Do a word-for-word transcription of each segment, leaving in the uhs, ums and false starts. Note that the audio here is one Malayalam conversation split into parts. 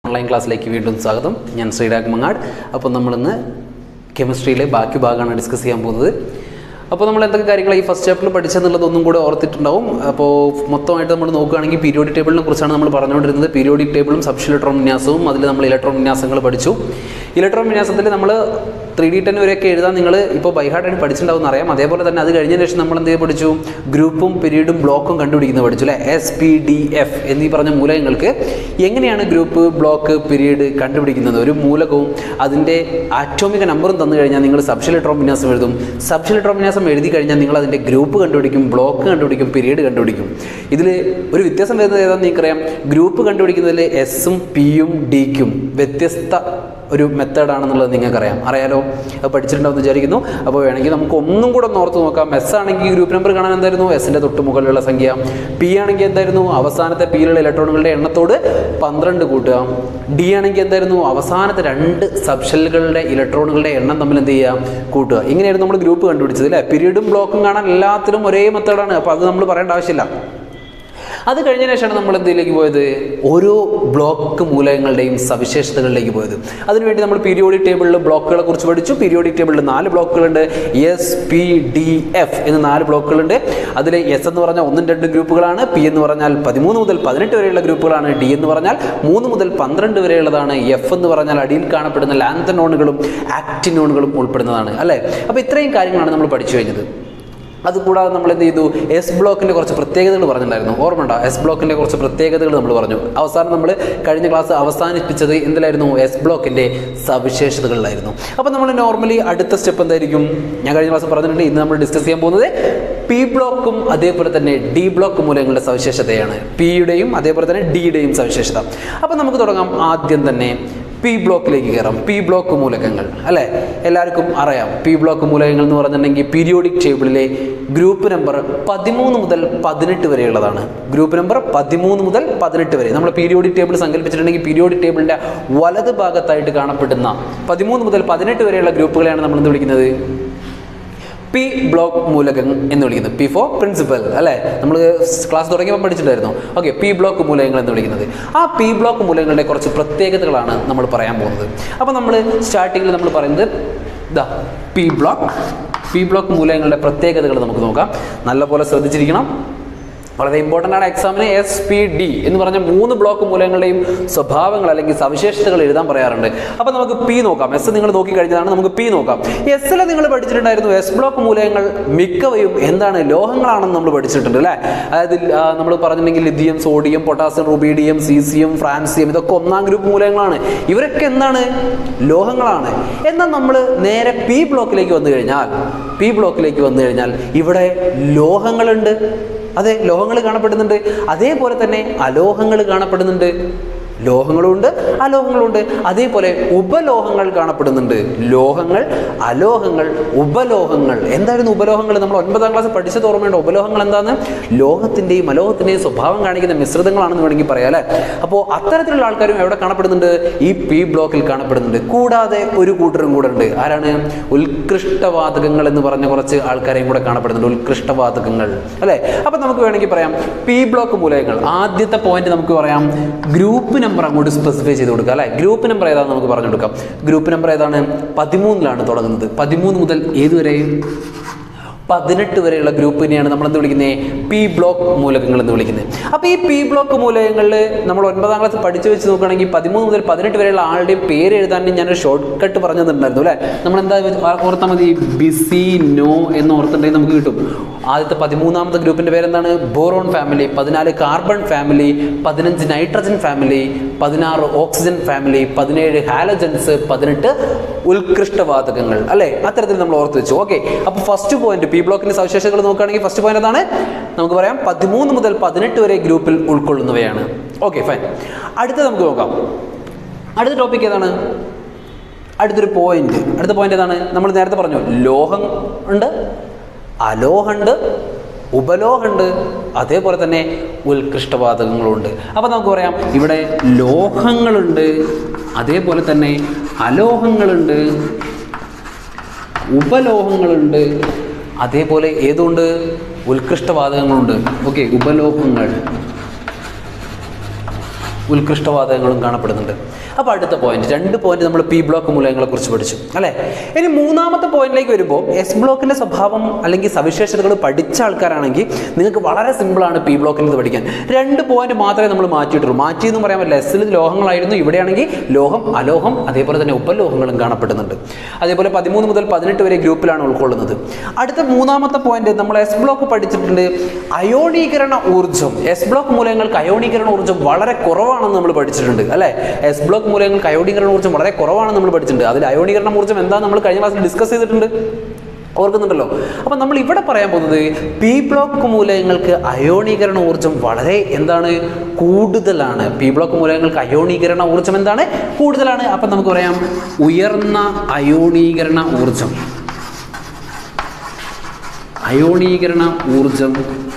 ഓൺലൈൻ ക്ലാസ്സിലേക്ക് വീണ്ടും സ്വാഗതം. ഞാൻ ശ്രീരാഗ് മങ്ങാട്. അപ്പോൾ നമ്മളിന്ന് കെമിസ്ട്രിയിലെ ബാക്കി ഭാഗമാണ് ഡിസ്കസ് ചെയ്യാൻ പോകുന്നത്. അപ്പോൾ നമ്മൾ എന്തൊക്കെ കാര്യങ്ങൾ ഈ ഫസ്റ്റ് ചാപ്റ്ററിൽ പഠിച്ചെന്നുള്ളത് ഒന്നും കൂടെ ഓർത്തിട്ടുണ്ടാവും. അപ്പോൾ മൊത്തമായിട്ട് നമ്മൾ നോക്കുകയാണെങ്കിൽ പീരിയോഡിക് ടേബിളിനെ കുറിച്ചാണ് നമ്മൾ പറഞ്ഞുകൊണ്ടിരുന്നത്. പീരിയോഡിക് ടേബിളും സബ്ഷൽ ഇലക്ട്രോൺ വിന്യാസവും അതിൽ നമ്മൾ ഇലക്ട്രോൺ വിന്യാസങ്ങൾ പഠിച്ചു. ഇലക്ട്രോൺ വിന്യാസത്തിൽ നമ്മൾ ത്രീ ഡി ടെൻ വരെയൊക്കെ എഴുതാൻ നിങ്ങൾ ഇപ്പോൾ ബൈഹാർട്ടായിട്ട് പഠിച്ചിട്ടുണ്ടാവും എന്നറിയാം. അതേപോലെ തന്നെ അത് കഴിഞ്ഞതിന് ശേഷം നമ്മൾ എന്ത് പഠിച്ചു? ഗ്രൂപ്പും പീരീഡും ബ്ലോക്കും കണ്ടുപിടിക്കുന്നത് പഠിച്ചു അല്ലേ? എസ് പി ഡി എഫ് എന്നീ പറഞ്ഞ മൂലകങ്ങൾക്ക് എങ്ങനെയാണ് ഗ്രൂപ്പ് ബ്ലോക്ക് പീരീഡ് കണ്ടുപിടിക്കുന്നത്? ഒരു മൂലകവും അതിൻ്റെ ആറ്റോമിക നമ്പറും തന്നു കഴിഞ്ഞാൽ നിങ്ങൾ സബ്ഷൽ ഇലക്ട്രോൺ വിന്യാസം എഴുതും. സബ്ഷൽ ഇലക്ട്രോൺ വിന്യാസം എഴുതി കഴിഞ്ഞാൽ നിങ്ങൾ അതിൻ്റെ ഗ്രൂപ്പ് കണ്ടുപിടിക്കും, ബ്ലോക്ക് കണ്ടുപിടിക്കും, പീരീഡ് കണ്ടുപിടിക്കും. ഇതിൽ ഒരു വ്യത്യാസം വരുന്നത് ഏതാണെന്ന് നിങ്ങൾക്കറിയാം. ഗ്രൂപ്പ് കണ്ടുപിടിക്കുന്നതിൽ എസും പിയും ഡിക്കും വ്യത്യസ്ത ഒരു മെത്തേഡാണെന്നുള്ളത് നിങ്ങൾക്കറിയാം. അറിയാലോ, അത് പഠിച്ചിട്ടുണ്ടാവുമെന്ന് വിചാരിക്കുന്നു. അപ്പോൾ വേണമെങ്കിൽ നമുക്ക് ഒന്നും കൂടെ ഒന്ന് ഓർത്ത് നോക്കാം. എസ് ആണെങ്കിൽ ഗ്രൂപ്പ് നമ്പർ കാണാൻ എന്തായിരുന്നു? എസിൻ്റെ തൊട്ട് മുകളിലുള്ള സംഖ്യ. പി ആണെങ്കിൽ എന്തായിരുന്നു? അവസാനത്തെ പിയിലുള്ള ഇലക്ട്രോണുകളുടെ എണ്ണത്തോട് പന്ത്രണ്ട് കൂട്ടുക. ഡി ആണെങ്കിൽ എന്തായിരുന്നു? അവസാനത്തെ രണ്ട് സബ്ഷെല്ലുകളുടെ ഇലക്ട്രോണുകളുടെ എണ്ണം തമ്മിൽ എന്ത് ചെയ്യുക? കൂട്ടുക. ഇങ്ങനെയായിരുന്നു നമ്മൾ ഗ്രൂപ്പ് കണ്ടുപിടിച്ചത് അല്ലേ? പീരീഡും ബ്ലോക്കും കാണാൻ എല്ലാത്തിലും ഒരേ മെത്തേഡാണ്. അപ്പോൾ അത് നമ്മൾ പറയേണ്ട ആവശ്യമില്ല. അത് കഴിഞ്ഞതിന് ശേഷമാണ് നമ്മൾ എന്തിലേക്ക് പോയത്? ഓരോ ബ്ലോക്ക് മൂലകങ്ങളുടെയും സവിശേഷതകളിലേക്ക് പോയത്. അതിനുവേണ്ടി നമ്മൾ പീരിയോഡിക് ടേബിളിൽ ബ്ലോക്കുകളെ കുറിച്ച് പഠിച്ചു. പീരിയോഡിക് ടേബിളിൽ നാല് ബ്ലോക്കുകളുണ്ട്. എസ് പി ഡി എഫ് എന്ന് നാല് ബ്ലോക്കുകളുണ്ട്. അതിൽ എസ് എന്ന് പറഞ്ഞാൽ ഒന്നും രണ്ടും ഗ്രൂപ്പുകളാണ്. പി എന്ന് പറഞ്ഞാൽ പതിമൂന്ന് മുതൽ പതിനെട്ട് വരെയുള്ള ഗ്രൂപ്പുകളാണ്. ഡി എന്ന് പറഞ്ഞാൽ മൂന്ന് മുതൽ പന്ത്രണ്ട് വരെയുള്ളതാണ്. എഫ് എന്ന് പറഞ്ഞാൽ അടിയിൽ കാണപ്പെടുന്ന ലാന്തനോണുകളും ആക്റ്റിനോണുകളും ഉൾപ്പെടുന്നതാണ് അല്ലേ? അപ്പോൾ ഇത്രയും കാര്യങ്ങളാണ് നമ്മൾ പഠിച്ചു കഴിഞ്ഞത്. അതുകൂടാതെ നമ്മൾ എന്ത് ചെയ്തു? എസ് ബ്ലോക്കിൻ്റെ കുറച്ച് പ്രത്യേകതകൾ പറഞ്ഞിട്ടുണ്ടായിരുന്നു. ഓർമ്മ ഉണ്ടോ? എസ് ബ്ലോക്കിൻ്റെ കുറച്ച് പ്രത്യേകതകൾ നമ്മൾ പറഞ്ഞു. അവസാനം നമ്മൾ കഴിഞ്ഞ ക്ലാസ് അവസാനിപ്പിച്ചത് എന്തിലായിരുന്നു? എസ് ബ്ലോക്കിൻ്റെ സവിശേഷതകളിലായിരുന്നു. അപ്പോൾ നമ്മൾ നോർമലി അടുത്ത സ്റ്റെപ്പ് എന്തായിരിക്കും? ഞാൻ കഴിഞ്ഞ ക്ലാസ് പറഞ്ഞിട്ടുണ്ട്. ഇന്ന് നമ്മൾ ഡിസ്കസ് ചെയ്യാൻ പോകുന്നത് പി ബ്ലോക്കും അതേപോലെ തന്നെ ഡി ബ്ലോക്ക് മൂലകങ്ങളുടെ സവിശേഷതയാണ്. പിയുടെയും അതേപോലെ തന്നെ ഡിയുടെയും സവിശേഷത. അപ്പോൾ നമുക്ക് തുടങ്ങാം. ആദ്യം തന്നെ പി ബ്ലോക്കിലേക്ക് കയറാം. പി ബ്ലോക്ക് മൂലകങ്ങൾ അല്ലേ? എല്ലാവർക്കും അറിയാം. പി ബ്ലോക്ക് മൂലകങ്ങൾ എന്ന് പറഞ്ഞിട്ടുണ്ടെങ്കിൽ പീരിയോഡിക് ടേബിളിലെ ഗ്രൂപ്പ് നമ്പർ പതിമൂന്ന് മുതൽ പതിനെട്ട് വരെയുള്ളതാണ്. ഗ്രൂപ്പ് നമ്പർ പതിമൂന്ന് മുതൽ പതിനെട്ട് വരെ നമ്മൾ പീരിയോഡിക് ടേബിൾ സങ്കല്പിച്ചിട്ടുണ്ടെങ്കിൽ പീരിയോഡിക് ടേബിളിൻ്റെ വലത് ഭാഗത്തായിട്ട് കാണപ്പെടുന്ന പതിമൂന്ന് മുതൽ പതിനെട്ട് വരെയുള്ള ഗ്രൂപ്പുകളെയാണ് നമ്മൾ എന്ത് വിളിക്കുന്നത്? പി ബ്ലോക്ക് മൂലകം എന്ന് വിളിക്കുന്നത്. പി ഫോർ പ്രിൻസിപ്പൽ അല്ലേ? നമ്മൾ ക്ലാസ് തുടങ്ങിയപ്പോൾ പഠിച്ചിട്ടുണ്ടായിരുന്നു. ഓക്കെ, പി ബ്ലോക്ക് മൂലകങ്ങൾ എന്ന് വിളിക്കുന്നത്. ആ പി ബ്ലോക്ക് മൂലകങ്ങളുടെ കുറച്ച് പ്രത്യേകതകളാണ് നമ്മൾ പറയാൻ പോകുന്നത്. അപ്പോൾ നമ്മൾ സ്റ്റാർട്ടിങ്ങിൽ നമ്മൾ പറയുന്നത് ദാ പി ബ്ലോക്ക് പി ബ്ലോക്ക് മൂലകങ്ങളുടെ പ്രത്യേകതകൾ നമുക്ക് നോക്കാം. നല്ലപോലെ ശ്രദ്ധിച്ചിരിക്കണം. വളരെ ഇമ്പോർട്ടൻ്റ് ആണ് എക്സാമിന്. എസ് പി ഡി എന്ന് പറഞ്ഞ മൂന്ന് ബ്ലോക്ക് മൂലകങ്ങളുടെയും സ്വഭാവങ്ങൾ അല്ലെങ്കിൽ സവിശേഷതകൾ എഴുതാൻ പറയാറുണ്ട്. അപ്പോൾ നമുക്ക് പി നോക്കാം. എസ് നിങ്ങൾ നോക്കി കഴിഞ്ഞതാണ്. നമുക്ക് പി നോക്കാം. എസ്സിൽ നിങ്ങൾ പഠിച്ചിട്ടുണ്ടായിരുന്നു എസ് ബ്ലോക്ക് മൂലകങ്ങൾ മിക്കവയും എന്താണ്? ലോഹങ്ങളാണെന്ന് നമ്മൾ പഠിച്ചിട്ടുണ്ട് അല്ലേ? അതായത് നമ്മൾ പറഞ്ഞിട്ടുണ്ടെങ്കിൽ lithium, sodium, potassium, rubidium, caesium, francium ഇതൊക്കെ ഒന്നാം ഗ്രൂപ്പ് മൂലകങ്ങളാണ്. ഇവരൊക്കെ എന്താണ്? ലോഹങ്ങളാണ്. എന്നാൽ നമ്മൾ നേരെ പി ബ്ലോക്കിലേക്ക് വന്നു കഴിഞ്ഞാൽ പി ബ്ലോക്കിലേക്ക് വന്നു കഴിഞ്ഞാൽ ഇവിടെ ലോഹങ്ങളുണ്ട്. അതെ, ലോഹങ്ങൾ കാണപ്പെടുന്നുണ്ട്. അതേപോലെ തന്നെ അലോഹങ്ങൾ കാണപ്പെടുന്നുണ്ട്. ലോഹങ്ങളുണ്ട്, അലോഹങ്ങളുണ്ട്. അതേപോലെ ഉപലോഹങ്ങൾ കാണപ്പെടുന്നുണ്ട്. ലോഹങ്ങൾ, അലോഹങ്ങൾ, ഉപലോഹങ്ങൾ. എന്തായിരുന്നു ഉപലോഹങ്ങൾ? നമ്മൾ ഒൻപതാം ക്ലാസ് പഠിച്ചത് ഓർമ്മയുണ്ട്. ഉപലോഹങ്ങൾ എന്താണ്? ലോഹത്തിൻ്റെയും അലോഹത്തിൻ്റെയും സ്വഭാവം കാണിക്കുന്ന മിശ്രിതങ്ങളാണെന്ന് വേണമെങ്കിൽ പറയാം അല്ലേ? അപ്പോൾ അത്തരത്തിലുള്ള ആൾക്കാരും എവിടെ കാണപ്പെടുന്നുണ്ട്? ഈ പി ബ്ലോക്കിൽ കാണപ്പെടുന്നുണ്ട്. കൂടാതെ ഒരു കൂട്ടരും കൂടെ ഉണ്ട്. ആരാണ്? ഉത്കൃഷ്ടവാതകങ്ങൾ എന്ന് പറഞ്ഞ കുറച്ച് ആൾക്കാരെയും കൂടെ കാണപ്പെടുന്നുണ്ട്. ഉത്കൃഷ്ടവാതകങ്ങൾ അല്ലേ? അപ്പം നമുക്ക് വേണമെങ്കിൽ പറയാം പി ബ്ലോക്ക് മൂലകങ്ങൾ. ആദ്യത്തെ പോയിന്റ് നമുക്ക് പറയാം ഗ്രൂപ്പ് നമ്പർ അങ്ങോട്ട് സ്പെസിഫൈ ചെയ്ത് കൊടുക്കുക അല്ലേ? ഗ്രൂപ്പ് നമ്പർ ഏതാണെന്ന് നമുക്ക് പറഞ്ഞു കൊടുക്കാം. ഗ്രൂപ്പ് നമ്പർ ഏതാണ്? പതിമൂന്നിലാണ് തുടങ്ങുന്നത്. പതിമൂന്ന് മുതൽ ഏതുവരെ? പതിനെട്ട് വരെയുള്ള ഗ്രൂപ്പിനെയാണ് നമ്മൾ എന്ത് വിളിക്കുന്നത്? പി ബ്ലോക്ക് മൂലകങ്ങൾ എന്ന് വിളിക്കുന്നത്. അപ്പോൾ ഈ പി ബ്ലോക്ക് മൂലകങ്ങളിൽ നമ്മൾ ഒൻപതാം ക്ലാസ് പഠിച്ചു വെച്ച് നോക്കുകയാണെങ്കിൽ പതിമൂന്ന് മുതൽ പതിനെട്ട് വരെയുള്ള ആളുടെയും പേര് എഴുതാൻ ഞാനൊരു ഷോർട്ട് കട്ട് പറഞ്ഞു തന്നിട്ടുണ്ടായിരുന്നു അല്ലേ? നമ്മളെന്താ ഓർത്താൽ മതി? ബിസി നോ എന്ന് ഓർത്തിട്ടുണ്ടെങ്കിൽ നമുക്ക് കിട്ടും. ആദ്യത്തെ പതിമൂന്നാമത്തെ ഗ്രൂപ്പിൻ്റെ പേരെന്താണ്? Boron family. പതിനാല് കാർബൺ ഫാമിലി. പതിനഞ്ച് നൈട്രജൻ ഫാമിലി. പതിനാറ് ഓക്സിജൻ ഫാമിലി. പതിനേഴ് ഹാലജൻസ്. പതിനെട്ട് ഉത്കൃഷ്ടവാതകങ്ങൾ അല്ലേ? അത്തരത്തിൽ നമ്മൾ ഓർത്ത് വെച്ചു. ഓക്കെ, അപ്പോൾ ഫസ്റ്റ് പോയിന്റ് പി ബ്ലോക്കിന്റെ സവിശേഷതകൾ നോക്കുകയാണെങ്കിൽ ഫസ്റ്റ് പോയിന്റ് എന്താണ്? നമുക്ക് പറയാം പതിമൂന്ന് മുതൽ പതിനെട്ട് വരെ ഗ്രൂപ്പിൽ ഉൾക്കൊള്ളുന്നവയാണ്. Okay, fine. അടുത്ത നമുക്ക് നോക്കാം. അടുത്ത ടോപ്പിക് ഏതാണ്? അടുത്തൊരു പോയിന്റ്. അടുത്ത പോയിന്റ് ഏതാണ്? നമ്മൾ നേരത്തെ പറഞ്ഞു ലോഹം ഉണ്ട്, അലോഹമുണ്ട്, ഉപലോഹമുണ്ട്, അതേപോലെ തന്നെ ഉത്കൃഷ്ടവാതകങ്ങളുണ്ട്. അപ്പോൾ നമുക്ക് പറയാം ഇവിടെ ലോഹങ്ങളുണ്ട്, അതേപോലെ തന്നെ അലോഹങ്ങളുണ്ട്, ഉപലോഹങ്ങളുണ്ട്, അതേപോലെ ഏതുണ്ട്? ഉത്കൃഷ്ടവാതകങ്ങളുണ്ട്. ഓക്കെ, ഉപലോഹങ്ങൾ ഉത്കൃഷ്ടവാതകങ്ങളും കാണപ്പെടുന്നുണ്ട്. അപ്പോൾ അടുത്ത പോയിന്റ്, രണ്ട് പോയിന്റ് നമ്മൾ പി ബ്ലോക്ക് മൂലകങ്ങളെ കുറിച്ച് പഠിച്ചു അല്ലേ. ഇനി മൂന്നാമത്തെ പോയിന്റിലേക്ക് വരുമ്പോൾ എസ് ബ്ലോക്കിന്റെ സ്വഭാവം അല്ലെങ്കിൽ സവിശേഷതകൾ പഠിച്ച ആൾക്കാരാണെങ്കിൽ നിങ്ങൾക്ക് വളരെ സിമ്പിളാണ് പി ബ്ലോക്കിൽ നിന്ന് പഠിക്കാൻ. രണ്ട് പോയിന്റ് മാത്രമേ നമ്മൾ മാറ്റിയിട്ടുള്ളൂ. മാറ്റി എന്ന് പറയാൻ പറ്റില്ല. എസ്സിൽ ലോഹങ്ങളായിരുന്നു, ഇവിടെയാണെങ്കിൽ ലോഹം, അലോഹം, അതേപോലെ തന്നെ ഉപലോഹങ്ങളും കാണപ്പെടുന്നുണ്ട്. അതേപോലെ പതിമൂന്ന് മുതൽ പതിനെട്ട് വരെ ഗ്രൂപ്പിലാണ് ഉൾക്കൊള്ളുന്നത്. അടുത്ത മൂന്നാമത്തെ പോയിന്റ് നമ്മൾ എസ് ബ്ലോക്ക് പഠിച്ചിട്ടുണ്ട്, അയോണീകരണ ഊർജ്ജം. എസ് ബ്ലോക്ക് മൂലകങ്ങൾക്ക് അയോണീകരണ ഊർജ്ജം വളരെ കുറവാണെന്ന് നമ്മൾ പഠിച്ചിട്ടുണ്ട് അല്ലേ. എസ് ബ്ലോക്ക് മൂലകങ്ങൾക്ക് അയോണീകരണ ഊർജ്ജം വളരെ കുറവാണെന്ന് നമ്മൾ പഠിച്ചിട്ടുണ്ട്. അതിൽ അയോണീകരണ ഊർജ്ജം എന്താ നമ്മൾ കഴിഞ്ഞ ക്ലാസ്സിൽ ഡിസ്കസ് ചെയ്തിട്ടുണ്ട്, ഓർക്കുന്നുണ്ടല്ലോ. അപ്പം നമ്മൾ ഇവിടെ പറയാൻ പോകുന്നത് പി ബ്ലോക്ക് മൂലകങ്ങൾക്ക് അയോണീകരണ ഊർജ്ജം വളരെ എന്താണ് കൂടുതലാണ്. പി ബ്ലോക്ക് മൂലകങ്ങൾക്ക് അയോണീകരണ ഊർജ്ജം എന്താണ് കൂടുതലാണ്. അപ്പം നമുക്ക് പറയാം ഉയർന്ന അയോണീകരണ ഊർജ്ജം. അയോണീകരണ ഊർജ്ജം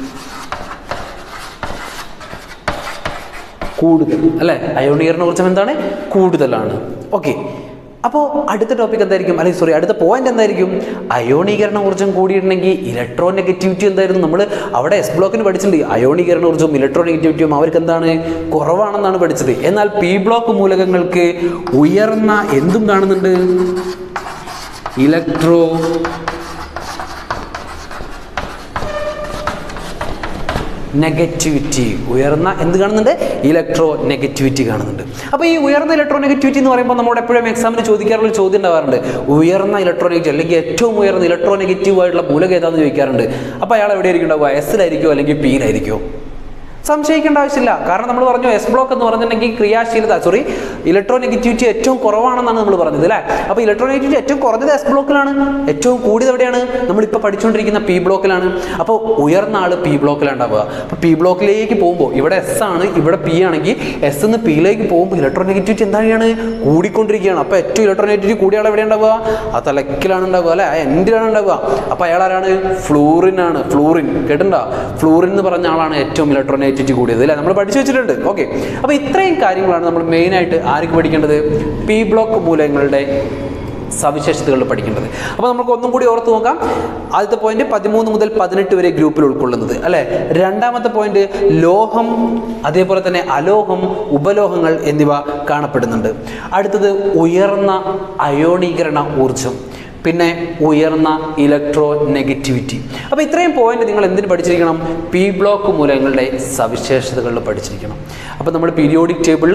കൂടുതൽ അല്ലേ. അയോണീകരണ ഊർജ്ജം എന്താണ് കൂടുതലാണ്. ഓക്കെ, അപ്പോൾ അടുത്ത ടോപ്പിക് എന്തായിരിക്കും, അല്ലെങ്കിൽ സോറി അടുത്ത പോയിന്റ് എന്തായിരിക്കും, അയോണീകരണ ഊർജ്ജം കൂടിയിട്ടുണ്ടെങ്കിൽ ഇലക്ട്രോ നെഗറ്റിവിറ്റി എന്തായിരുന്നു. നമ്മൾ അവിടെ എസ് ബ്ലോക്കിന് പഠിച്ചിട്ടുണ്ട് അയോണീകരണ ഊർജ്ജവും ഇലക്ട്രോ നെഗറ്റിവിറ്റിയും അവർക്ക് എന്താണ് കുറവാണെന്നാണ് പഠിച്ചത്. എന്നാൽ പി ബ്ലോക്ക് മൂലകങ്ങൾക്ക് ഉയർന്ന എന്തും കാണുന്നുണ്ട്, ഇലക്ട്രോ നെഗറ്റിവിറ്റി. ഉയർന്ന എന്ത് കാണുന്നുണ്ട്, ഇലക്ട്രോ നെഗറ്റിവിറ്റി കാണുന്നുണ്ട്. അപ്പോൾ ഈ ഉയർന്ന ഇലക്ട്രോ നെഗറ്റിവിറ്റി എന്ന് പറയുമ്പോൾ നമ്മുടെ എപ്പോഴും എക്സാമിന് ചോദിക്കാറുള്ള ചോദ്യം ഉണ്ടാവാറുണ്ട്, ഉയർന്ന ഇലക്ട്രോ നെഗറ്റീവ് അല്ലെങ്കിൽ ഏറ്റവും ഉയർന്ന ഇലക്ട്രോ നെഗറ്റീവ് ആയിട്ടുള്ള മൂലകം ഏതാണെന്ന് ചോദിക്കാറുണ്ട്. അപ്പോൾ അയാൾ എവിടെയായിരിക്കും ഉണ്ടാവുക, എസ്സിലായിരിക്കുമോ അല്ലെങ്കിൽ പിയിലായിരിക്കുമോ? സംശയിക്കേണ്ട ആവശ്യമില്ല. കാരണം നമ്മൾ പറഞ്ഞു എസ് ബ്ലോക്ക് എന്ന് പറഞ്ഞിട്ടുണ്ടെങ്കിൽ ക്രിയാശീലത സോറി ഇലക്ട്രോ നെഗറ്റിവിറ്റി ഏറ്റവും കുറവാണെന്നാണ് നമ്മൾ പറഞ്ഞത് അല്ലേ. അപ്പോൾ ഇലക്ട്രോ നെഗറ്റിവിറ്റി ഏറ്റവും കുറഞ്ഞത് എസ് ബ്ലോക്കിലാണ്, ഏറ്റവും കൂടിയത് എവിടെയാണ്, നമ്മളിപ്പോൾ പഠിച്ചുകൊണ്ടിരിക്കുന്ന പി ബ്ലോക്കിലാണ്. അപ്പോൾ ഉയർന്ന ആൾ പി ബ്ലോക്കിലാണ് ഉണ്ടാവുക. അപ്പോൾ പി ബ്ലോക്കിലേക്ക് പോകുമ്പോൾ ഇവിടെ എസ് ആണ്, ഇവിടെ പി ആണെങ്കിൽ എസ് നിന്ന് പിയിലേക്ക് പോകുമ്പോൾ ഇലക്ട്രോ നെഗറ്റിവിറ്റി എന്താണ് കൂടിക്കൊണ്ടിരിക്കുകയാണ്. അപ്പോൾ ഏറ്റവും ഇലക്ട്രോ നെഗറ്റിവിറ്റി കൂടിയ ആൾ എവിടെയാണ് ഉണ്ടാവുക, ആ തലക്കിലാണ് ഉണ്ടാവുക അല്ലേ, ആ എൻഡിലാണ് ഉണ്ടാവുക. അപ്പോൾ അയാൾ ആരാണ്, ഫ്ലൂറിൻ ആണ്. ഫ്ലൂറിൻ കേട്ടിട്ടുണ്ടോ, ഫ്ലൂറിൻ എന്ന് പറഞ്ഞ ആളാണ് ഏറ്റവും ഇലക്ട്രോ നെഗറ്റിവിറ്റി കൂടിയത് അല്ലേ, നമ്മൾ പഠിച്ചു വെച്ചിട്ടുണ്ട്. ഓക്കെ, അപ്പോൾ ഇത്രയും കാര്യങ്ങളാണ് നമ്മൾ മെയിനായിട്ട് ആർക്ക് പഠിക്കേണ്ടത്, പി ബ്ലോക്ക് മൂലകങ്ങളുടെ സവിശേഷതകൾ പഠിക്കേണ്ടത്. അപ്പോൾ നമുക്ക് ഒന്നും കൂടി ഓർത്ത് നോക്കാം. ആദ്യത്തെ പോയിന്റ് പതിമൂന്ന് മുതൽ പതിനെട്ട് വരെ ഗ്രൂപ്പിൽ ഉൾക്കൊള്ളുന്നത് അല്ലേ. രണ്ടാമത്തെ പോയിന്റ് ലോഹം, അതേപോലെ തന്നെ അലോഹം, ഉപലോഹങ്ങൾ എന്നിവ കാണപ്പെടുന്നുണ്ട്. അടുത്തത് ഉയർന്ന അയോണീകരണ ഊർജ്ജം, പിന്നെ ഉയർന്ന ഇലക്ട്രോ നെഗറ്റിവിറ്റി. അപ്പോൾ ഇത്രയും പോയിന്റ് നിങ്ങൾ എന്തിന് പഠിച്ചിരിക്കണം, പി ബ്ലോക്ക് മൂലകങ്ങളുടെ സവിശേഷതകളിൽ പഠിച്ചിരിക്കണം. അപ്പോൾ നമ്മൾ പീരിയോഡിക് ടേബിളിൽ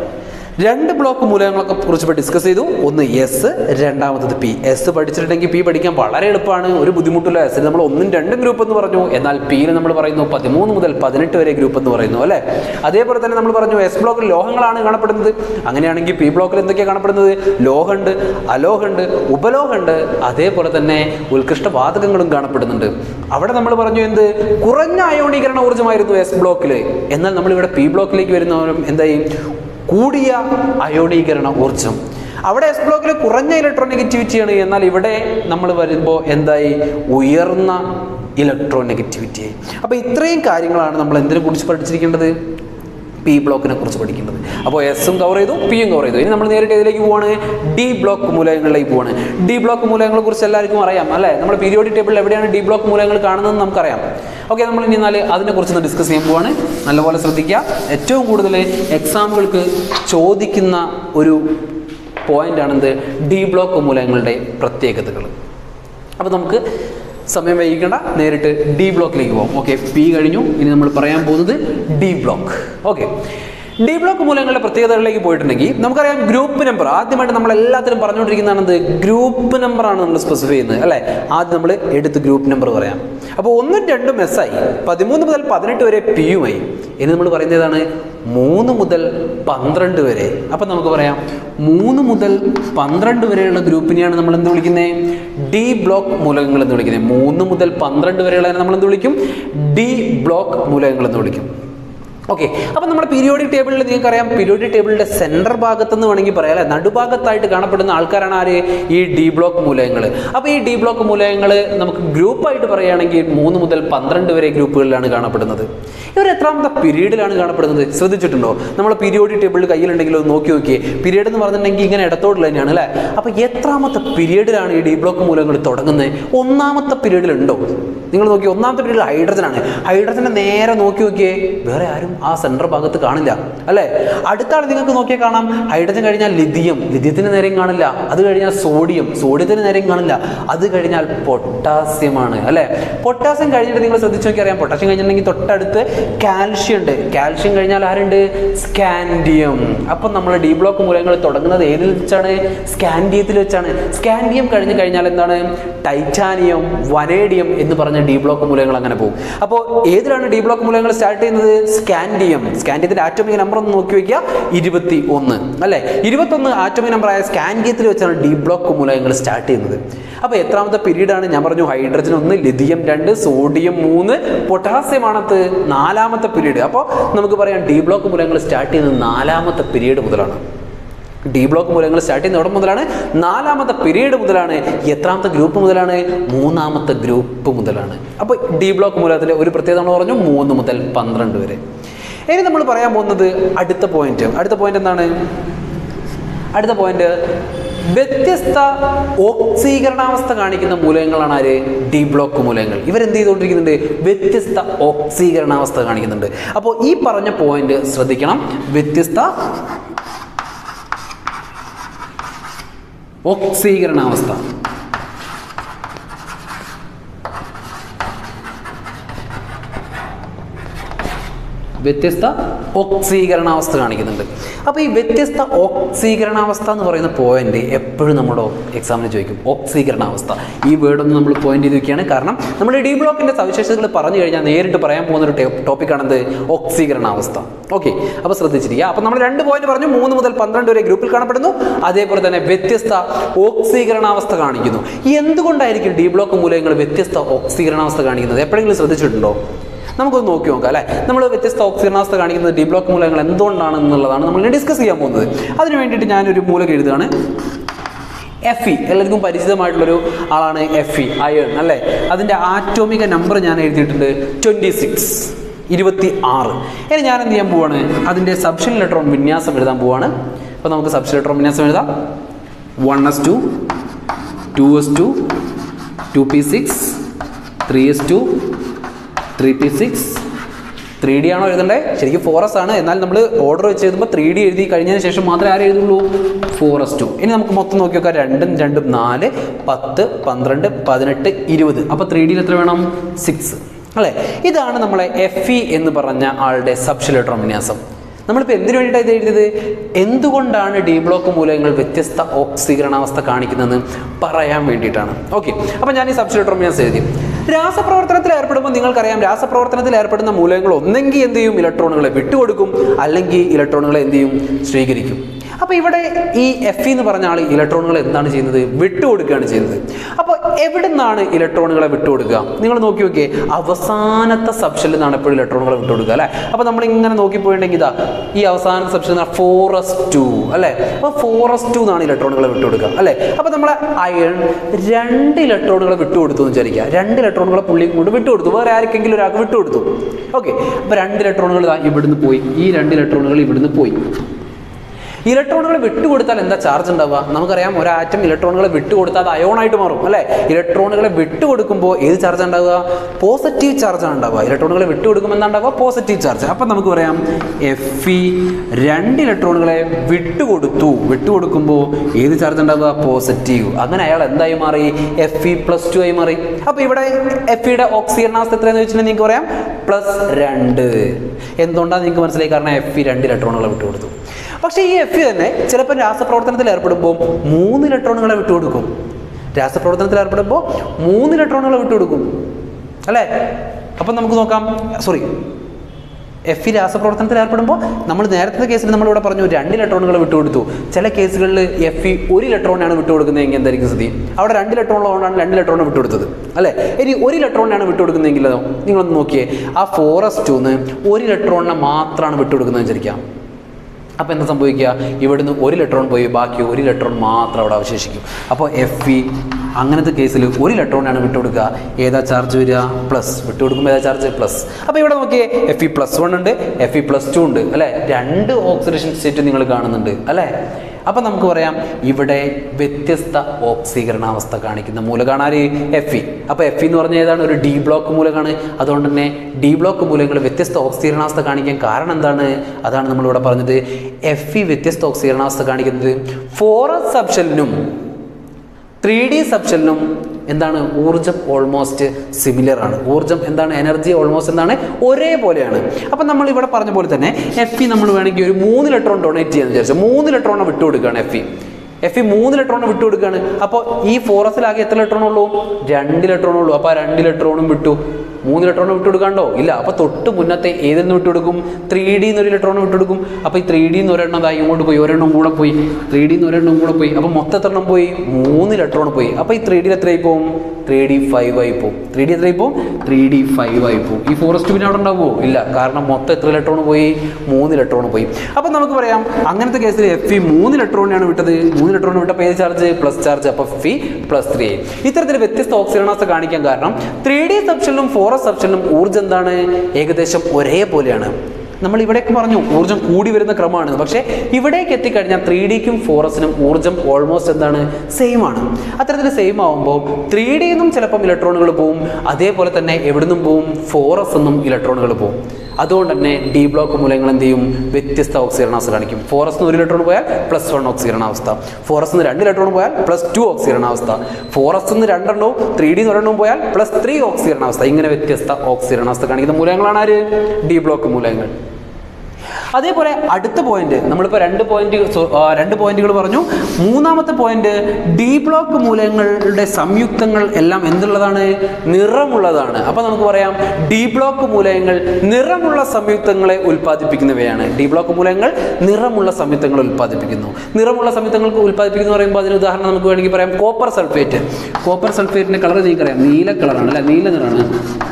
രണ്ട് ബ്ലോക്ക് മൂലകങ്ങളൊക്കെ കുറിച്ച് ഡിസ്കസ് ചെയ്തു. ഒന്ന് എസ്, രണ്ടാമത്തത് പി. എസ് പഠിച്ചിട്ടുണ്ടെങ്കിൽ പി പഠിക്കാൻ വളരെ എളുപ്പമാണ്, ഒരു ബുദ്ധിമുട്ടില്ല. എസ്സിൽ നമ്മൾ ഒന്നും രണ്ടും ഗ്രൂപ്പ് എന്ന് പറഞ്ഞു, എന്നാൽ പിയിൽ നമ്മൾ പറയുന്നു പതിമൂന്ന് മുതൽ പതിനെട്ട് വരെ ഗ്രൂപ്പ് എന്ന് പറയുന്നു അല്ലേ. അതേപോലെ തന്നെ നമ്മൾ പറഞ്ഞു എസ് ബ്ലോക്കിൽ ലോഹങ്ങളാണ് കാണപ്പെടുന്നത്. അങ്ങനെയാണെങ്കിൽ പി ബ്ലോക്കിൽ എന്തൊക്കെയാണ് കാണപ്പെടുന്നത്, ലോഹമുണ്ട്, അലോഹമുണ്ട്, ഉപലോഹമുണ്ട്, അതേപോലെ തന്നെ ഉത്കൃഷ്ടവാതകങ്ങളും കാണപ്പെടുന്നുണ്ട്. അവിടെ നമ്മൾ പറഞ്ഞു എന്ത്, കുറഞ്ഞ അയോണീകരണ ഊർജ്ജമായിരുന്നു എസ് ബ്ലോക്കിൽ. എന്നാൽ നമ്മളിവിടെ പി ബ്ലോക്കിലേക്ക് വരുന്നവരും എന്തായി, കൂടിയ അയോണീകരണ ഊർജ്ജം. അവിടെ എസ് ബ്ലോക്കിൽ കുറഞ്ഞ ഇലക്ട്രോ നെഗറ്റിവിറ്റിയാണ്, എന്നാൽ ഇവിടെ നമ്മൾ വരുമ്പോൾ എന്തായി, ഉയർന്ന ഇലക്ട്രോ നെഗറ്റിവിറ്റി. അപ്പോൾ ഇത്രയും കാര്യങ്ങളാണ് നമ്മൾ എന്തിനെ കുറിച്ച് പഠിച്ചിരിക്കേണ്ടത്, പി ബ്ലോക്കിനെ കുറിച്ച് പഠിക്കേണ്ടത്. അപ്പോൾ എസും കവർ ചെയ്തു, പിയും കവർ ചെയ്തു. ഇനി നമ്മൾ നേരിട്ട് ഇതിലേക്ക് പോവാണ്, ഡി ബ്ലോക്ക് മൂലകങ്ങളിലേക്ക് പോവാണ്. ഡി ബ്ലോക്ക് മൂലകങ്ങളെ കുറിച്ച് എല്ലാവർക്കും അറിയാം അല്ലേ. നമ്മുടെ പീരിയോഡിക് ടേബിളിൽ എവിടെയാണ് ഡി ബ്ലോക്ക് മൂലകങ്ങൾ കാണുന്നതെന്ന് നമുക്കറിയാം. ഓക്കെ, നമ്മൾ ഇനി എന്നാൽ അതിനെക്കുറിച്ച് ഒന്ന് ഡിസ്കസ് ചെയ്യാൻ പോവാണ്. നല്ലപോലെ ശ്രദ്ധിക്കുക. ഏറ്റവും കൂടുതൽ എക്സാമുകൾക്ക് ചോദിക്കുന്ന ഒരു പോയിൻ്റാണെന്ത്, ഡി ബ്ലോക്ക് മൂലകങ്ങളുടെ പ്രത്യേകതകൾ. അപ്പോൾ നമുക്ക് സമയം വൈകിക്കേണ്ട, നേരിട്ട് ഡി ബ്ലോക്കിലേക്ക് പോകാം. ഓക്കെ, പി കഴിഞ്ഞു, ഇനി നമ്മൾ പറയാൻ പോകുന്നത് D block. Okay, D block മൂലകങ്ങളുടെ പ്രത്യേകതകളിലേക്ക് പോയിട്ടുണ്ടെങ്കിൽ നമുക്കറിയാം ഗ്രൂപ്പ് നമ്പർ. ആദ്യമായിട്ട് നമ്മൾ എല്ലാത്തിനും പറഞ്ഞുകൊണ്ടിരിക്കുന്നതാണെന്ത്, ഗ്രൂപ്പ് നമ്പറാണ് നമ്മൾ സ്പെസിഫൈ ചെയ്യുന്നത് അല്ലേ. ആദ്യം നമ്മൾ എടുത്ത് ഗ്രൂപ്പ് നമ്പർ പറയാം. അപ്പോൾ ഒന്നും രണ്ടും എസ് ആയി, പതിമൂന്ന് മുതൽ പതിനെട്ട് വരെ പിയുമായി. ഇനി നമ്മൾ പറയുന്നത് ഏതാണ്, മൂന്ന് മുതൽ പന്ത്രണ്ട് വരെ. അപ്പം നമുക്ക് പറയാം മൂന്ന് മുതൽ പന്ത്രണ്ട് വരെയുള്ള ഗ്രൂപ്പിനെയാണ് നമ്മൾ എന്ത് വിളിക്കുന്നത്, ഡി ബ്ലോക്ക് മൂലകങ്ങൾ എന്ന് വിളിക്കുന്നത്. മൂന്ന് മുതൽ പന്ത്രണ്ട് വരെയുള്ള നമ്മൾ എന്ത് വിളിക്കും, ഡി ബ്ലോക്ക് മൂലകങ്ങൾ എന്ന് വിളിക്കും. ഓക്കെ, അപ്പം നമ്മുടെ പീരിയോഡിക് ടേബിളിൽ നിങ്ങൾക്കറിയാം, പീരിയോഡിക് ടേബിളിൻ്റെ സെൻറ്റർ ഭാഗത്തെന്ന് വേണമെങ്കിൽ പറയാം അല്ലേ, നടുഭാഗത്തായിട്ട് കാണപ്പെടുന്ന ആൾക്കാരാണ് ആര്, ഈ ഡി ബ്ലോക്ക് മൂലകങ്ങൾ. അപ്പോൾ ഈ ഡി ബ്ലോക്ക് മൂലകങ്ങൾ നമുക്ക് ഗ്രൂപ്പായിട്ട് പറയുകയാണെങ്കിൽ മൂന്ന് മുതൽ പന്ത്രണ്ട് വരെ ഗ്രൂപ്പുകളിലാണ് കാണപ്പെടുന്നത്. ഇവർ എത്രാമത്തെ പീരീഡിലാണ് കാണപ്പെടുന്നത് ശ്രദ്ധിച്ചിട്ടുണ്ടോ? നമ്മൾ പീരിയോഡിക് ടേബിളിൽ കയ്യിലുണ്ടെങ്കിൽ ഒന്ന് നോക്കി നോക്കിയേ. പീരീഡ് എന്ന് പറഞ്ഞിട്ടുണ്ടെങ്കിൽ ഇങ്ങനെ ഇടത്തോടുള്ള തന്നെയാണ് അല്ലേ. അപ്പോൾ എത്രാമത്തെ പീരീഡിലാണ് ഈ ഡി ബ്ലോക്ക് മൂലകങ്ങൾ തുടങ്ങുന്നത്? ഒന്നാമത്തെ പീരീഡിലുണ്ടോ? നിങ്ങൾ നോക്കി, ഒന്നാമത്തെ പീരീഡിൽ ഹൈഡ്രജനാണ്. ഹൈഡ്രജനെ നേരെ നോക്കി നോക്കിയേ, വേറെ ആരും ആ സെൻട്രൽ ഭാഗത്ത് കാണില്ല അല്ലേ. അടുത്ത ആൾ നിങ്ങൾക്ക് നോക്കിയാൽ കാണാം, ഹൈഡ്രജൻ കഴിഞ്ഞാൽ ലിഥിയം, ലിഥിയത്തിന് നേരെയും കാണില്ല. അത് കഴിഞ്ഞാൽ സോഡിയം, സോഡിയത്തിന് നേരെയും കാണില്ല. അത് കഴിഞ്ഞാൽ പൊട്ടാസ്യമാണ് അല്ലേ. പൊട്ടാസ്യം കഴിഞ്ഞിട്ട് നിങ്ങൾ ശ്രദ്ധിച്ചു നോക്കി അറിയാം, പൊട്ടാസ്യം കഴിഞ്ഞിട്ടുണ്ടെങ്കിൽ തൊട്ടടുത്ത് കാൽഷ്യം ഉണ്ട്. കാൽഷ്യം കഴിഞ്ഞാൽ ആരുണ്ട്? സ്കാൻഡിയം. അപ്പം നമ്മൾ ഡി ബ്ലോക്ക് മൂലകങ്ങൾ തുടങ്ങുന്നത് ഏതിൽ വെച്ചാണ്? സ്കാൻഡിയത്തിൽ വെച്ചാണ്. സ്കാൻഡിയം കഴിഞ്ഞ് കഴിഞ്ഞാൽ എന്താണ്? ടൈറ്റാനിയം, വനേഡിയം എന്ന് പറഞ്ഞ ഡി ബ്ലോക്ക് മൂലകങ്ങൾ അങ്ങനെ പോകും. അപ്പോൾ ഏതിലാണ് ഡി ബ്ലോക്ക് മൂലകങ്ങൾ സ്റ്റാർട്ട് ചെയ്യുന്നത്? സ്കാൻഡിയം. സ്കാൻഡിയത്തിന്റെ ആറ്റോമിക് നമ്പർ ഒന്ന് നോക്കി വയ്ക്കുക, ഇരുപത്തി ഒന്ന് അല്ലേ. ഇരുപത്തൊന്ന് ആറ്റോമിക് നമ്പർ ആയ സ്കാൻഡിയത്തിൽ വെച്ചാണ് ഡി ബ്ലോക്ക് മൂലകങ്ങൾ സ്റ്റാർട്ട് ചെയ്യുന്നത്. അപ്പോൾ എത്രാമത്തെ പീരീഡാണ്? ഞാൻ പറഞ്ഞു ഹൈഡ്രജൻ ഒന്ന്, ലിഥിയം രണ്ട്, സോഡിയം മൂന്ന്, പൊട്ടാസ്യമാണത് നാലാമത്തെ പീരീഡ്. അപ്പോൾ നമുക്ക് പറയാം ഡി ബ്ലോക്ക് മൂലകങ്ങൾ സ്റ്റാർട്ട് ചെയ്യുന്നത് നാലാമത്തെ പീരീഡ് മുതലാണ്. ഡി ബ്ലോക്ക് മൂലകങ്ങൾ സ്റ്റാർട്ട് ചെയ്യുന്ന എവിടെ മുതലാണ്? നാലാമത്തെ പീരീഡ് മുതലാണ്. എത്രാമത്തെ ഗ്രൂപ്പ് മുതലാണ്? മൂന്നാമത്തെ ഗ്രൂപ്പ് മുതലാണ്. അപ്പോൾ ഡി ബ്ലോക്ക് മൂലകത്തിലെ ഒരു പ്രത്യേകത നമ്മൾ പറഞ്ഞു, മൂന്ന് മുതൽ പന്ത്രണ്ട് വരെ. ഇനി നമ്മൾ പറയാൻ പോകുന്നത് അടുത്ത പോയിന്റ്. അടുത്ത പോയിന്റ് എന്താണ്? അടുത്ത പോയിന്റ് വ്യത്യസ്ത ഓക്സീകരണാവസ്ഥ കാണിക്കുന്ന മൂലകങ്ങളാണ് ആര്? ഡി ബ്ലോക്ക് മൂലകങ്ങൾ. ഇവരെന്ത് ചെയ്തുകൊണ്ടിരിക്കുന്നുണ്ട്? വ്യത്യസ്ത ഓക്സീകരണാവസ്ഥ കാണിക്കുന്നുണ്ട്. അപ്പോൾ ഈ പറഞ്ഞ പോയിന്റ് ശ്രദ്ധിക്കണം, വ്യത്യസ്ത ഓക്സീകരണാവസ്ഥ. വ്യത്യസ്ത ഓക്സീകരണാവസ്ഥ കാണിക്കുന്നുണ്ട്. അപ്പോൾ ഈ വ്യത്യസ്ത ഓക്സീകരണാവസ്ഥ എന്ന് പറയുന്ന പോയിന്റ് എപ്പോഴും നമ്മുടെ എക്സാമിന് ചോദിക്കും. ഓക്സീകരണാവസ്ഥ ഈ വേർഡൊന്ന് നമ്മൾ പോയിന്റ് ചെയ്ത് വയ്ക്കുകയാണ്. കാരണം നമ്മൾ ഡി ബ്ലോക്കിന്റെ സവിശേഷതകൾ പറഞ്ഞു കഴിഞ്ഞാൽ നേരിട്ട് പറയാൻ പോകുന്ന ഒരു ടോപ്പിക്കാണെന്ത്? ഓക്സീകരണാവസ്ഥ. ഓക്കെ, അപ്പോൾ ശ്രദ്ധിച്ചിരിക്കുക. അപ്പോൾ നമ്മൾ രണ്ട് പോയിന്റ് പറഞ്ഞു, മൂന്ന് മുതൽ പന്ത്രണ്ട് വരെ ഗ്രൂപ്പിൽ കാണപ്പെടുന്നു. അതേപോലെ തന്നെ വ്യത്യസ്ത ഓക്സീകരണാവസ്ഥ കാണിക്കുന്നു. എന്തുകൊണ്ടായിരിക്കും ഡി ബ്ലോക്ക് മൂലകങ്ങൾ വ്യത്യസ്ത ഓക്സീകരണാവസ്ഥ കാണിക്കുന്നത്? എപ്പോഴെങ്കിലും ശ്രദ്ധിച്ചിട്ടുണ്ടോ? നമുക്കൊന്ന് നോക്കി നോക്കാം അല്ലേ. നമ്മൾ വ്യത്യസ്ത ഓക്സീകരണാവസ്ഥ കാണിക്കുന്നത് ഡി ബ്ലോക്ക് മൂലകങ്ങൾ എന്തുകൊണ്ടാണെന്നുള്ളതാണ് നമ്മൾ ഡിസ്കസ് ചെയ്യാൻ പോകുന്നത്. അതിന് വേണ്ടിയിട്ട് ഞാനൊരു മൂലകം എഴുതുകയാണ്. എഫ് ഇ, എല്ലാവർക്കും പരിചിതമായിട്ടുള്ളൊരു ആളാണ് എഫ് ഇ, അയൺ അല്ലേ. അതിൻ്റെ ആറ്റോമിക നമ്പർ ഞാൻ എഴുതിയിട്ടുണ്ട് ട്വൻറ്റി സിക്സ്, ഇരുപത്തി ആറ്. ഇനി ഞാൻ എന്ത് ചെയ്യാൻ പോവാണ്? അതിൻ്റെ സബ്ഷെൽ ഇലക്ട്രോൺ വിന്യാസം എഴുതാൻ പോവാണ്. അപ്പോൾ നമുക്ക് സബ്ഷെൽ ഇലക്ട്രോൺ വിന്യാസം എഴുതാം. One S two, two S two, two P six, three S two, three P six. Three D ആണോ എഴുതണ്ടേ? ശരിക്കും ഫോർ എസ് ആണ്. എന്നാൽ നമ്മൾ ഓർഡർ വെച്ച് എഴുതുമ്പോൾ ത്രീ ഡി എഴുതി കഴിഞ്ഞതിന് ശേഷം മാത്രമേ ആരും എഴുതുള്ളൂ? Four S to. ഇനി നമുക്ക് മൊത്തം നോക്കി നോക്കാം. രണ്ടും രണ്ടും നാല്, പത്ത്, പന്ത്രണ്ട്, പതിനെട്ട്, ഇരുപത്. അപ്പോൾ ത്രീ ഡിയിൽ എത്ര വേണം? സിക്സ് അല്ലേ. ഇതാണ് നമ്മളെ എഫ് ഇ എന്ന് പറഞ്ഞ ആളുടെ സബ്ഷെൽ ഇലക്ട്രോൺ വിന്യാസം. നമ്മളിപ്പോൾ എന്തിനു വേണ്ടിയിട്ടാണ് ഇത് എഴുതിയത്? എന്തുകൊണ്ടാണ് ഡി ബ്ലോക്ക് മൂലകങ്ങൾ വ്യത്യസ്ത ഓക്സീകരണാവസ്ഥ കാണിക്കുന്നതെന്ന് പറയാൻ വേണ്ടിയിട്ടാണ്. ഓക്കെ, അപ്പോൾ ഞാൻ ഈ സബ്ഷെൽ ഇലക്ട്രോൺ വിന്യാസം എഴുതി. രാസപ്രവർത്തനത്തിൽ ഏർപ്പെടുമ്പോൾ നിങ്ങൾക്കറിയാം, രാസപ്രവർത്തനത്തിൽ ഏർപ്പെടുന്ന മൂലകങ്ങൾ ഒന്നെങ്കിൽ എന്ത് ചെയ്യും? ഇലക്ട്രോണുകളെ വിട്ടുകൊടുക്കും, അല്ലെങ്കിൽ ഇലക്ട്രോണുകളെ എന്ത് ചെയ്യും? സ്വീകരിക്കും. അപ്പോൾ ഇവിടെ ഈ എഫ് എന്ന് പറഞ്ഞ ആൾ ഇലക്ട്രോണുകൾ എന്താണ് ചെയ്യുന്നത്? വിട്ടുകൊടുക്കുകയാണ് ചെയ്യുന്നത്. അപ്പോൾ എവിടെ നിന്നാണ് ഇലക്ട്രോണുകളെ വിട്ടുകൊടുക്കുക? നിങ്ങൾ നോക്കി നോക്കിയേ, അവസാനത്തെ സബ്ഷെല്ലിൽ നിന്നാണ് എപ്പോഴും ഇലക്ട്രോണുകളെ വിട്ടുകൊടുക്കുക അല്ലേ. അപ്പോൾ നമ്മൾ ഇങ്ങനെ നോക്കിപ്പോയിട്ടുണ്ടെങ്കിൽ ഇതാ ഈ അവസാന സബ്ഷെൽ ഫോർ എസ് ടു അല്ലേ. അപ്പോൾ ഫോർ എസ് ടു എന്നാണ് ഇലക്ട്രോണുകളെ വിട്ടുകൊടുക്കുക അല്ലേ. അപ്പോൾ നമ്മളെ അയൺ രണ്ട് ഇലക്ട്രോണുകളെ വിട്ടുകൊടുത്തു എന്ന് വിചാരിക്കുക. രണ്ട് ഇലക്ട്രോണുകളെ പുള്ളി കൊണ്ട് വിട്ടുകൊടുത്തു, വേറെ ആർക്കെങ്കിലും ഒരാൾക്ക് വിട്ടുകൊടുത്തു. ഓക്കെ, അപ്പോൾ രണ്ട് ഇലക്ട്രോണുകൾ ഇവിടുന്ന് പോയി, ഈ രണ്ട് ഇലക്ട്രോണുകൾ ഇവിടുന്ന് പോയി. ഇലക്ട്രോണുകൾ വിട്ടുകൊടുത്താൽ എന്താ ചാർജ് ഉണ്ടാവുക? നമുക്കറിയാം, ഒരു ആറ്റം ഇലക്ട്രോണുകളെ വിട്ടുകൊടുത്താൽ അത് അയോണായിട്ട് മാറും അല്ലേ. ഇലക്ട്രോണുകളെ വിട്ടുകൊടുക്കുമ്പോൾ ഏത് ചാർജ് ഉണ്ടാവുക? പോസിറ്റീവ് ചാർജാണ് ഉണ്ടാവുക. ഇലക്ട്രോണുകളെ വിട്ടുകൊടുക്കുമ്പോൾ എന്താ ഉണ്ടാവുക? Positive charge. അപ്പം നമുക്ക് പറയാം എഫ് ഇ രണ്ട് ഇലക്ട്രോണുകളെ വിട്ടുകൊടുത്തു. വിട്ടുകൊടുക്കുമ്പോൾ ഏത് ചാർജ് ഉണ്ടാവുക? പോസിറ്റീവ്. അങ്ങനെ അയാൾ എന്തായി മാറി? എഫ് ഇ പ്ലസ് ടു ആയി മാറി. അപ്പോൾ ഇവിടെ എഫ് ഇയുടെ ഓക്സീകരണാവസ്ഥ എത്രയെന്ന് വെച്ചിട്ടുണ്ടെങ്കിൽ നിങ്ങൾക്ക് പറയാം പ്ലസ് രണ്ട്. എന്തുകൊണ്ടാണ് നിങ്ങൾക്ക് മനസ്സിലായി? കാരണം എഫ് ഇ രണ്ട് ഇലക്ട്രോണുകളെ വിട്ടുകൊടുത്തു. പക്ഷേ ഈ എഫ് ഇ തന്നെ ചിലപ്പോൾ രാസപ്രവർത്തനത്തിൽ ഏർപ്പെടുമ്പോൾ മൂന്ന് ഇലക്ട്രോണുകളെ വിട്ടുകൊടുക്കും. രാസപ്രവർത്തനത്തിൽ ഏർപ്പെടുമ്പോൾ മൂന്ന് ഇലക്ട്രോണുകളെ വിട്ടുകൊടുക്കും അല്ലേ. അപ്പം നമുക്ക് നോക്കാം. സോറി, എഫ് ഇ രാസപ്രവർത്തനത്തിൽ ഏർപ്പെടുമ്പോൾ നമ്മൾ നേരത്തെ കേസിൽ നമ്മളിവിടെ പറഞ്ഞു രണ്ട് ഇലക്ട്രോണുകൾ വിട്ടുകൊടുത്തു. ചില കേസുകളിൽ എഫ് ഇ ഒരു ഇലക്ട്രോണിനാണ് വിട്ടുകൊടുക്കുന്നതെങ്കിൽ എന്തായിരിക്കും സ്ഥിതി? അവിടെ രണ്ട് ഇലക്ട്രോണുള്ളതുകൊണ്ടാണ് രണ്ട് ഇലക്ട്രോണിനെ വിട്ടുകൊടുത്തത് അല്ലേ. ഇനി ഒരു ഇലക്ട്രോണിനാണ് വിട്ടുകൊടുക്കുന്നതെങ്കിലോ നിങ്ങളൊന്ന് നോക്കിയേ, ആ ഫോർ എസ് ടൂന്ന് ഒരു ഇലക്ട്രോണിനെ മാത്രമാണ് വിട്ടുകൊടുക്കുന്നത് വിചാരിക്കാം. അപ്പോൾ എന്താ സംഭവിക്കുക? ഇവിടുന്ന് ഒരു ഇലക്ട്രോൺ പോയി ബാക്കി ഒരു ഇലക്ട്രോൺ മാത്രം അവിടെ അവശേഷിക്കും. അപ്പോൾ എഫ് ഇ അങ്ങനത്തെ കേസിൽ ഒരു ഇലക്ട്രോണാണ് വിട്ടുകൊടുക്കുക. ഏതാ ചാർജ് വരിക? പ്ലസ്. വിട്ടുകൊടുക്കുമ്പോൾ ഏതാ ചാർജ്? പ്ലസ്. അപ്പോൾ ഇവിടെ നോക്കിയേ, എഫ് ഇ പ്ലസ് വൺ ഉണ്ട്, എഫ് ഇ പ്ലസ് ടു ഉണ്ട് അല്ലേ? രണ്ട് ഓക്സിഡേഷൻ സ്റ്റേറ്റ് നിങ്ങൾ കാണുന്നുണ്ട് അല്ലേ? അപ്പം നമുക്ക് പറയാം ഇവിടെ വ്യത്യസ്ത ഓക്സീകരണാവസ്ഥ കാണിക്കുന്ന മൂലകമാണ് ആര്? F E. അപ്പോൾ എഫ് ഇ എന്ന് പറഞ്ഞാൽ ഏതാണ്? ഒരു ഡി ബ്ലോക്ക് മൂലകമാണ്. അതുകൊണ്ട് തന്നെ ഡി ബ്ലോക്ക് മൂലകങ്ങൾ വ്യത്യസ്ത ഓക്സീകരണാവസ്ഥ കാണിക്കാൻ കാരണം എന്താണ്? അതാണ് നമ്മളിവിടെ പറഞ്ഞത്. എഫ് ഇ വ്യത്യസ്ത ഓക്സീകരണാവസ്ഥ കാണിക്കുന്നത് ഫോറസ് സബ്ഷെല്ലിനും ത്രീ ഡി സബ്ഷെല്ലിനും എന്താണ്? ഊർജ്ജം ഓൾമോസ്റ്റ് സിമിലർ ആണ്. ഊർജ്ജം എന്താണ്? എനർജി ഓൾമോസ്റ്റ് എന്താണ്? ഒരേപോലെയാണ്. അപ്പം നമ്മൾ ഇവിടെ പറഞ്ഞ പോലെ തന്നെ എഫ് ഇ നമ്മൾ വേണമെങ്കിൽ ഒരു മൂന്ന് ഇലക്ട്രോൺ ഡൊണേറ്റ് ചെയ്യാന്ന് വിചാരിച്ചു. മൂന്ന് ഇലക്ട്രോണെ വിട്ടുകൊടുക്കുകയാണ് എഫ് ഇ. എഫ് ഇ മൂന്ന് ഇലക്ട്രോണെ വിട്ടുകൊടുക്കുകയാണ്. അപ്പോൾ ഈ ഫോറസിലാകെ എത്ര ഇലക്ട്രോൺ ഉള്ളൂ? രണ്ട് ഇലക്ട്രോൺ ഉള്ളൂ. അപ്പോൾ ആ രണ്ട് ഇലക്ട്രോണും വിട്ടു. മൂന്ന് ഇലക്ട്രോൺ വിട്ടുകൊടുക്കാണ്ടോ? ഇല്ല. അപ്പോൾ തൊട്ട് മുന്നത്തെ ഏതിൽ നിന്ന് വിട്ടുകൊടുക്കും? ത്രീ ഡി എന്നൊരു ഇലക്ട്രോൺ വിട്ടുകൊടുക്കും. അപ്പോൾ ഈ ത്രീ ഡി എന്ന് ഒരെണ്ണം അതായി ഇങ്ങോട്ട് പോയി, ഒരെണ്ണം കൂടെ പോയി, ത്രീ ഡി എന്ന് ഒരെണ്ണം കൂടെ പോയി. അപ്പോൾ മൊത്തം എത്ര എണ്ണം പോയി? മൂന്ന് ഇലക്ട്രോൺ പോയി. അപ്പോൾ ഈ ത്രീ ഡിയിൽ എത്രയായി പോകും? ത്രീ ഡി ഫൈവ് ആയി പോകും. ത്രീ ഡി എത്രയായി പോകും? ത്രീ ഡി ഫൈവ് ആയി പോകും. ഈ ഫോറസ്റ്റ് പിന്നെ അവിടെ ഉണ്ടാവുമോ? ഇല്ല. കാരണം മൊത്തം എത്ര ഇലക്ട്രോൺ പോയി? മൂന്ന് ഇലക്ട്രോൺ പോയി. അപ്പോൾ നമുക്ക് പറയാം അങ്ങനത്തെ കേസിൽ എഫ് ഇ മൂന്ന് ഇലക്ട്രോണിനാണ് വിട്ടത്. മൂന്ന് ഇലക്ട്രോൺ വിട്ടപ്പോൾ ഏത് ചാർജ്? Plus charge. അപ്പോൾ എഫ് ഇ പ്ലസ് ത്രീ ആയി. ഇത്തരത്തിൽ വ്യത്യസ്ത ഓക്സിജനാവസ്ഥ കാണിക്കാൻ കാരണം ത്രീ ഡി സബ്ഷെല്ലിനും ഫോറസ്റ്റ് സബ്ഷെല്ലിനും ഊർജ്ജം എന്താണ്? ഏകദേശം ഒരേപോലെയാണ്. നമ്മൾ ഇവിടേക്ക് പറഞ്ഞു ഊർജ്ജം കൂടി വരുന്ന ക്രമമാണ്. പക്ഷേ ഇവിടേക്ക് എത്തിക്കഴിഞ്ഞാൽ ത്രീ ഡിക്കും ഫോറസിനും ഊർജ്ജം ഓൾമോസ്റ്റ് എന്താണ്? സെയിം ആണ്. അത്തരത്തിൽ സെയിം ആവുമ്പോൾ ത്രീ ഡിയിൽ നിന്നും ചിലപ്പം ഇലക്ട്രോണുകൾ പോവും. അതേപോലെ തന്നെ എവിടെ നിന്നും പോവും? ഫോറസ് നിന്നും ഇലക്ട്രോണുകൾ പോവും. അതുകൊണ്ട് തന്നെ ഡി ബ്ലോക്ക് മൂലകങ്ങൾ എന്ത് ചെയ്യും? വ്യത്യസ്ത ഓക്സീകരണാവസ്ഥ കാണിക്കും. ഫോറസ് നിന്ന് ഒരു ഇലക്ട്രോൺ പോയാൽ പ്ലസ് വൺ ഓക്സീകരണാവസ്ഥ, ഫോറസ് നിന്ന് രണ്ട് ഇലക്ട്രോൺ പോയാൽ പ്ലസ് ടു ഓക്സീകരണാവസ്ഥ, ഫോറസ് നിന്ന് രണ്ടെണ്ണവും ത്രീ ഡി ഒരെണ്ണവും പോയാൽ പ്ലസ് ത്രീ ഓക്സീകരണാവസ്ഥ. ഇങ്ങനെ വ്യത്യസ്ത ഓക്സീകരണാവസ്ഥ കാണിക്കുന്ന മൂലകങ്ങളാണ് ആര്? ഡി ബ്ലോക്ക് മൂലകങ്ങൾ. അതേപോലെ അടുത്ത പോയിന്റ് നമ്മളിപ്പോൾ രണ്ട് പോയിന്റ് രണ്ട് പോയിന്റുകൾ പറഞ്ഞു. മൂന്നാമത്തെ പോയിന്റ്, ഡി ബ്ലോക്ക് മൂലകങ്ങളുടെ സംയുക്തങ്ങൾ എല്ലാം എന്തുള്ളതാണ്? നിറമുള്ളതാണ്. അപ്പോൾ നമുക്ക് പറയാം ഡി ബ്ലോക്ക് മൂലകങ്ങൾ നിറമുള്ള സംയുക്തങ്ങളെ ഉൽപ്പാദിപ്പിക്കുന്നവയാണ്. ഡി ബ്ലോക്ക് മൂലകങ്ങൾ നിറമുള്ള സംയുക്തങ്ങൾ ഉൽപ്പാദിപ്പിക്കുന്നു. നിറമുള്ള സംയുക്തങ്ങൾക്ക് ഉൽപ്പാദിപ്പിക്കുന്നു പറയുമ്പോൾ അതിന് ഉദാഹരണം നമുക്ക് വേണമെങ്കിൽ പറയാം കോപ്പർ സൾഫേറ്റ്. കോപ്പർ സൾഫേറ്റിന്റെ കളർ നിങ്ങൾക്കറിയാം, നീല കളറാണ് അല്ലെ? നീല നിറമാണ്.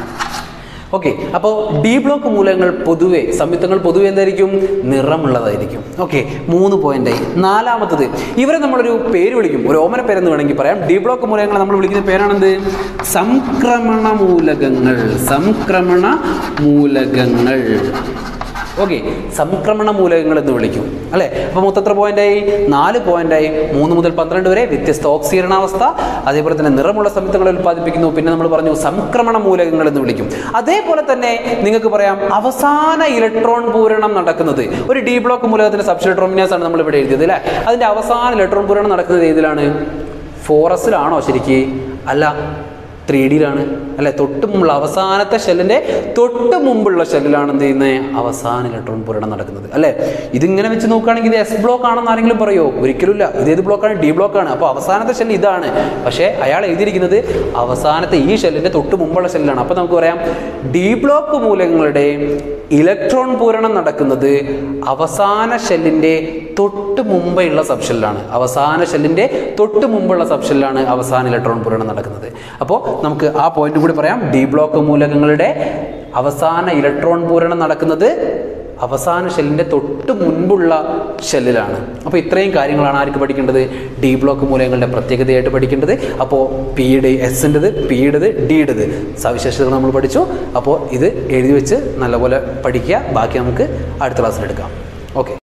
ഓക്കെ. അപ്പോൾ ഡി ബ്ലോക്ക് മൂലകങ്ങൾ പൊതുവെ സംയുക്തങ്ങൾ പൊതുവെ എന്തായിരിക്കും? നിറമുള്ളതായിരിക്കും. ഓക്കെ. മൂന്ന് പോയിന്റായി. നാലാമത്തത്, ഇവരെ നമ്മളൊരു പേര് വിളിക്കും, ഒരു ഓമന പേരെന്ന് വേണമെങ്കിൽ പറയാം. ഡി ബ്ലോക്ക് മൂലകങ്ങളെ നമ്മൾ വിളിക്കുന്ന പേരാണെന്ത്? സംക്രമണ മൂലകങ്ങൾ. സംക്രമണ മൂലകങ്ങൾ. ഓക്കെ. സംക്രമണ മൂലകങ്ങൾ എന്ന് വിളിക്കും അല്ലേ? അപ്പോൾ മൊത്തം എത്ര പോയിന്റായി? നാല് പോയിന്റായി. മൂന്ന് മുതൽ പന്ത്രണ്ട് വരെ വ്യത്യസ്ത ഓക്സീകരണാവസ്ഥ, അതേപോലെ തന്നെ നിറമുള്ള സംയുക്തങ്ങളെ ഉൽപ്പാദിപ്പിക്കുന്നു. പിന്നെ നമ്മൾ പറഞ്ഞു സംക്രമണ മൂലകങ്ങൾ എന്ന് വിളിക്കും. അതേപോലെ തന്നെ നിങ്ങൾക്ക് പറയാം അവസാന ഇലക്ട്രോൺ പൂരണം നടക്കുന്നത് ഒരു ഡി ബ്ലോക്ക് മൂലകത്തിന്റെ സബ് ഇലക്ട്രോൺ വിന്യാസം ആണ് നമ്മൾ ഇവിടെ എഴുതിയത് അല്ലേ? അതിന്റെ അവസാന ഇലക്ട്രോൺ പൂരണം നടക്കുന്നത് ഏതിലാണ്? ഫോറസിലാണോ? ശരിക്ക് അല്ല, ത്രീ ഡിയിലാണ് അല്ലെ? തൊട്ട് മുമ്പുള്ള അവസാനത്തെ ഷെല്ലിന്റെ തൊട്ട് മുമ്പുള്ള ഷെല്ലിലാണ് എന്ത് ചെയ്യുന്നത്? അവസാന ഇലക്ട്രോൺ പൂരണം നടക്കുന്നത് അല്ലെ? ഇതിങ്ങനെ വെച്ച് നോക്കുകയാണെങ്കിൽ ഇത് എസ് ബ്ലോക്ക് ആണെന്ന് ആരെങ്കിലും പറയുമോ? ഒരിക്കലുമില്ല. ഇത് ഏത് ബ്ലോക്കാണ്? ഡി ബ്ലോക്കാണ്. അപ്പോൾ അവസാനത്തെ ഷെല്ല് ഇതാണ്. പക്ഷേ അയാൾ എഴുതിയിരിക്കുന്നത് അവസാനത്തെ ഈ ഷെല്ലിന്റെ തൊട്ട് മുമ്പുള്ള ഷെല്ലാണ്. അപ്പോൾ നമുക്ക് പറയാം ഡി ബ്ലോക്ക് മൂലകങ്ങളുടെ ഇലക്ട്രോൺ പൂരണം നടക്കുന്നത് അവസാന ഷെല്ലിന്റെ തൊട്ട് മുമ്പുള്ള സബ് ഷെല്ലാണ്. അവസാന ഷെല്ലിന്റെ തൊട്ട് മുമ്പുള്ള സബ് ഷെല്ലാണ് അവസാന ഇലക്ട്രോൺ പൂരണം നടക്കുന്നത്. അപ്പോൾ നമുക്ക് ആ പോയിന്റ് കൂടി പറയാം. ഡി ബ്ലോക്ക് മൂലകങ്ങളുടെ അവസാന ഇലക്ട്രോൺ പൂരണം നടക്കുന്നത് അവസാന ഷെല്ലിന്റെ തൊട്ട് മുൻപുള്ള ഷെല്ലിലാണ്. അപ്പോൾ ഇത്രയും കാര്യങ്ങളാണ് ആർക്ക് പഠിക്കേണ്ടത്? ഡി ബ്ലോക്ക് മൂലകങ്ങളുടെ പ്രത്യേകതയായിട്ട് പഠിക്കേണ്ടത്. അപ്പോൾ പിയുടെ എസിൻ്റെത്, പിയുടേത്, ഡിയുടേത് സവിശേഷതകൾ നമ്മൾ പഠിച്ചു. അപ്പോൾ ഇത് എഴുതി വെച്ച് നല്ലപോലെ പഠിക്കുക. ബാക്കി നമുക്ക് അടുത്ത ക്ലാസ്സിൽ എടുക്കാം. ഓക്കെ.